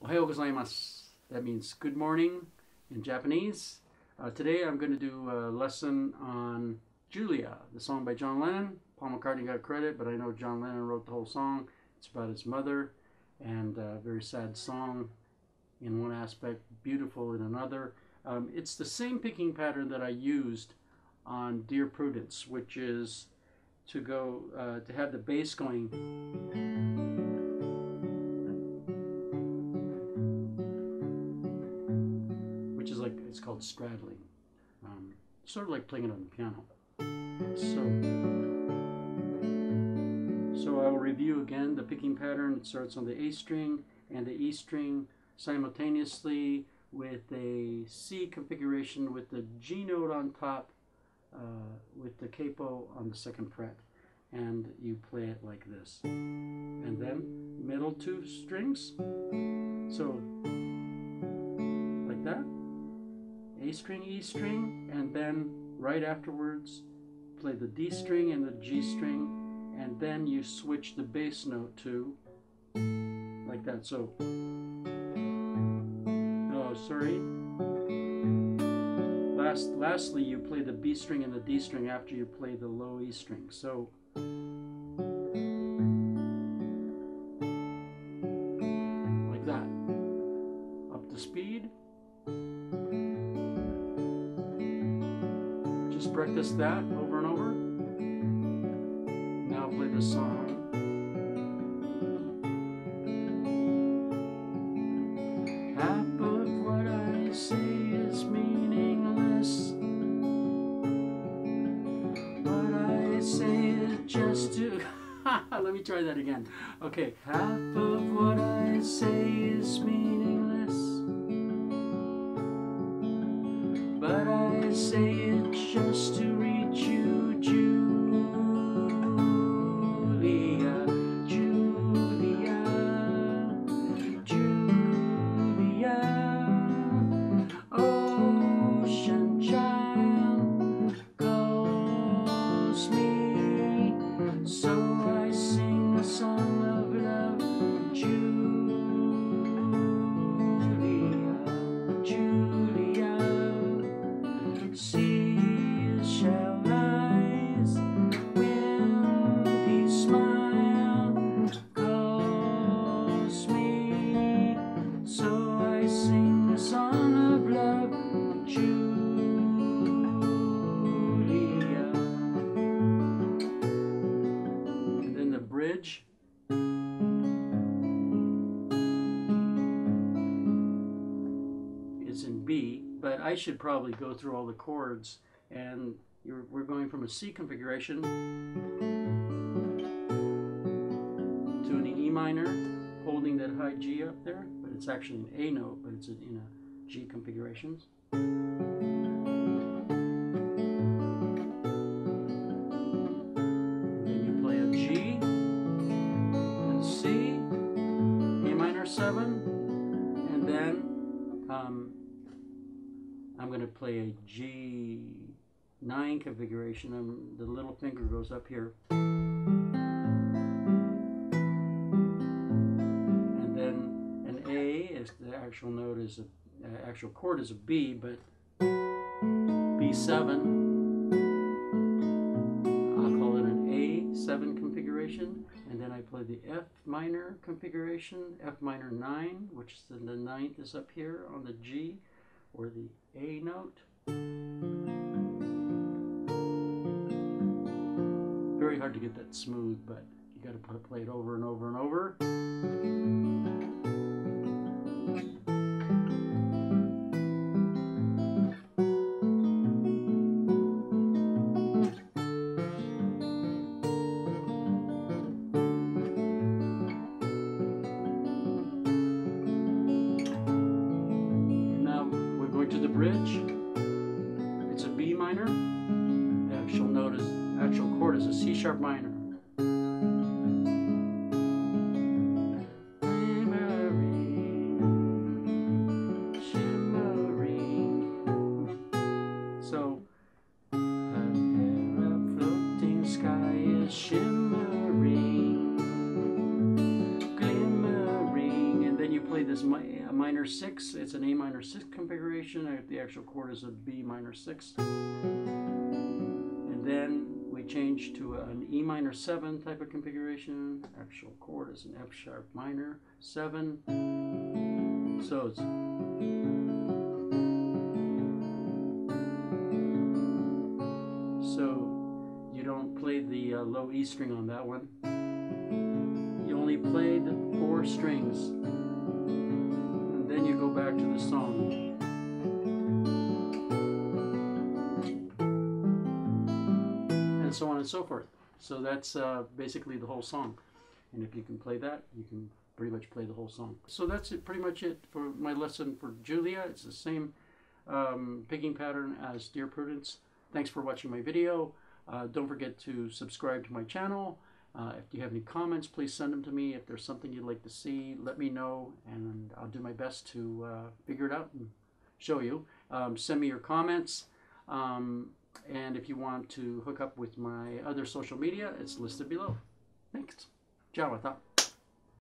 Ohayou gozaimasu. That means good morning in Japanese. Today I'm going to do a lesson on Julia, the song by John Lennon. Paul McCartney got credit, but I know John Lennon wrote the whole song. It's about his mother, and a very sad song in one aspect, beautiful in another. It's the same picking pattern that I used on Dear Prudence, which is to go to have the bass going, which is like, it's called straddling, sort of like playing it on the piano. So I will review again the picking pattern. It starts on the A string and the E string simultaneously with a C configuration with the G note on top, with the capo on the second fret, and you play it like this. And then middle two strings, so like that, A string, E string, and then right afterwards play the D string and the G string, and then you switch the bass note to like that. So, oh, sorry. Lastly, you play the B string and the D string after you play the low E string. So, like that. Up to speed. Just practice that over and over. Now play the song. Half of what I say is meaningless. What I say is just to... Let me try that again. Okay. Half of what I say is meaningless, but I say it just to reach you, Julia, Julia, Julia, ocean child calls me, so I sing a song of love, Julia, Julia. Seashell eyes, wimpy smile calls me, so I sing a song of love, Julia. And then the bridge. Is in B, but I should probably go through all the chords, and we're going from a C configuration to an E minor, holding that high G up there, but it's actually an A note, but it's in a G configuration. And then you play a G, and C, A minor 7, and then I'm going to play a G9 configuration, and the little finger goes up here. And then an A is the actual note, is a actual chord is a B, but B7, I'll call it an A7 configuration, and then I play the F minor configuration, F minor 9, which is the ninth is up here on the G, or the A note. Very hard to get that smooth, but you got to play it over and over and over. To the bridge, it's a B minor. The actual chord is a C sharp minor. Shimmering, shimmering. So, a floating sky is shimmering, glimmering, and then you play this a minor 6. It's an A minor 6 configuration. The actual chord is a B minor 6. And then we change to an E minor 7 type of configuration. Actual chord is an F sharp minor 7. So it's you don't play the low E string on that one. You only play the 4 strings, and then you go back to the song. And so on and so forth. So that's basically the whole song. And if you can play that, you can pretty much play the whole song. So that's pretty much it for my lesson for Julia. It's the same picking pattern as Dear Prudence. Thanks for watching my video. Don't forget to subscribe to my channel. If you have any comments, please send them to me. If there's something you'd like to see, let me know, and I'll do my best to figure it out and show you. Send me your comments, and if you want to hook up with my other social media, it's listed below. Thanks. Ciao, ata.